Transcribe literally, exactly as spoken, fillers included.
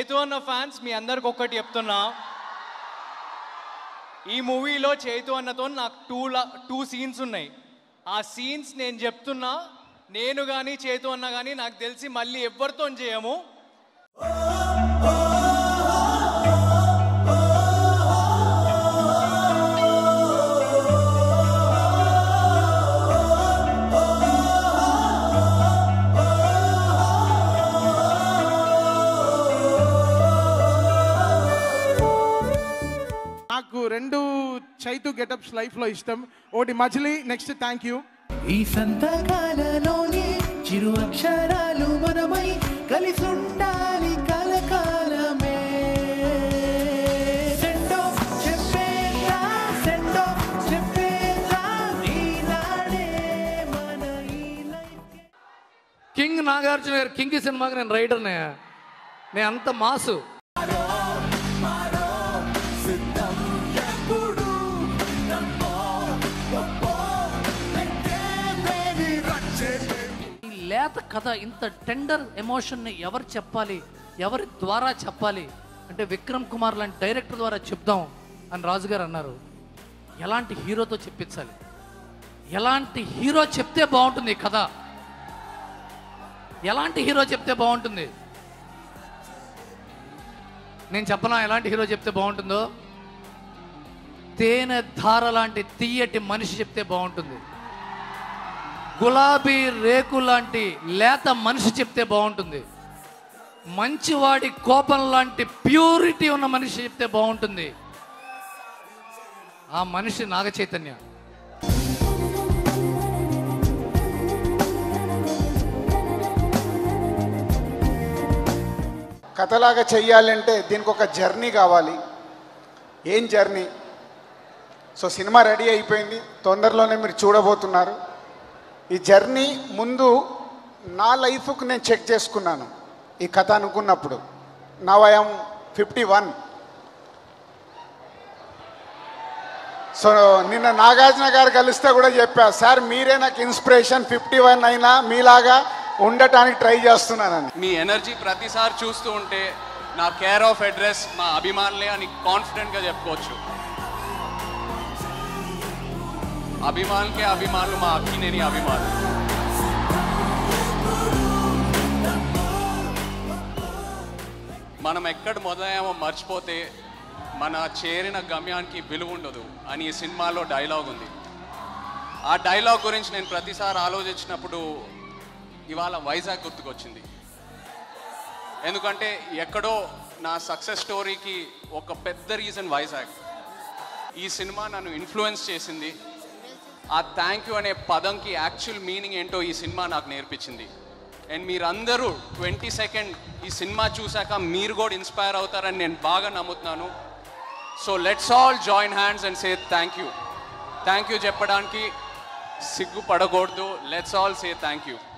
చేతు అన్న ఫ్యాన్స్ మీ అందరికి ఒక్కటి చెప్తున్నా, ఈ మూవీలో చేతు అన్నతో నాకు టూ టూ సీన్స్ ఉన్నాయి. ఆ సీన్స్ నేను చెప్తున్నా, నేను కానీ చేతు అన్న కానీ నాకు తెలిసి మళ్ళీ ఎవరితో చేయము. నాకు రెండు చైతు గెటప్స్ లైఫ్ లో ఇష్టం. ఒకటి మజిలీ, నెక్స్ట్ థ్యాంక్ యూ. ఈ సంతకాలలోని చిరు అక్షరాలు మనమై కలిసి ఉండాలి కలకాలమే. సెండో చెప్పేదా సెండో చెప్పేదా ఈనాడే మన ఈ లైఫ్. కింగ్ నాగార్జున గారు కింగ్ సినిమాకి నేను రైడర్నే, నేను అంత మాసు. లేత కథ, ఇంత టెండర్ ఎమోషన్ని ఎవరు చెప్పాలి, ఎవరి ద్వారా చెప్పాలి అంటే విక్రమ్ కుమార్ లాంటి డైరెక్టర్ ద్వారా చెప్దాం అని రాజుగారు అన్నారు. ఎలాంటి హీరోతో చెప్పించాలి, ఎలాంటి హీరో చెప్తే బాగుంటుంది ఈ కథ, ఎలాంటి హీరో చెప్తే బాగుంటుంది? నేను చెప్పనా ఎలాంటి హీరో చెప్తే బాగుంటుందో? తేనె ధార లాంటి తీయటి మనిషి చెప్తే బాగుంటుంది. గులాబీ రేకు లాంటి లేత మనిషి చెప్తే బాగుంటుంది. మంచివాడి కోపం లాంటి ప్యూరిటీ ఉన్న మనిషి చెప్తే బాగుంటుంది. ఆ మనిషి నాగ చైతన్య. కథలాగా చెయ్యాలంటే దీనికి ఒక జర్నీ కావాలి. ఏం జర్నీ? సో సినిమా రెడీ అయిపోయింది, తొందరలోనే మీరు చూడబోతున్నారు. ఈ జర్నీ ముందు నా లైఫ్కు నేను చెక్ చేసుకున్నాను ఈ కథ అనుకున్నప్పుడు. నా వయం ఫిఫ్టీ వన్. సో నిన్న నాగార్జున గారు కలిస్తే కూడా చెప్పా, సార్ మీరే నాకు ఇన్స్పిరేషన్, ఫిఫ్టీ వన్ అయినా మీలాగా ఉండటానికి ట్రై చేస్తున్నానని. మీ ఎనర్జీ ప్రతిసారి చూస్తూ ఉంటే నా కేర్ ఆఫ్ అడ్రస్ మా అభిమానులే అని కాన్ఫిడెంట్గా చెప్పుకోవచ్చు. అభిమానులకే అభిమానులు మా అక్కినేని అభిమానులు. మనం ఎక్కడ మొదలయ్యామో మర్చిపోతే మన చేరిన గమ్యానికి విలువ ఉండదు అని ఈ సినిమాలో డైలాగ్ ఉంది. ఆ డైలాగ్ గురించి నేను ప్రతిసారి ఆలోచించినప్పుడు ఇవాళ వైజాగ్ గుర్తుకొచ్చింది. ఎందుకంటే ఎక్కడో నా సక్సెస్ స్టోరీకి ఒక పెద్ద రీజన్ వైజాగ్. ఈ సినిమా నన్ను ఇన్ఫ్లుయెన్స్ చేసింది. ఆ థ్యాంక్ యూ అనే పదంకి యాక్చువల్ మీనింగ్ ఏంటో ఈ సినిమా నాకు నేర్పించింది. అండ్ మీరందరూ ట్వంటీ సెకండ్ ఈ సినిమా చూశాక మీరు కూడా ఇన్స్పైర్ అవుతారని నేను బాగా నమ్ముతున్నాను. So let's all join hands and say thank you. Thank you చెప్పడానికి సిగ్గుపడకూడదు. Let's all say thank you.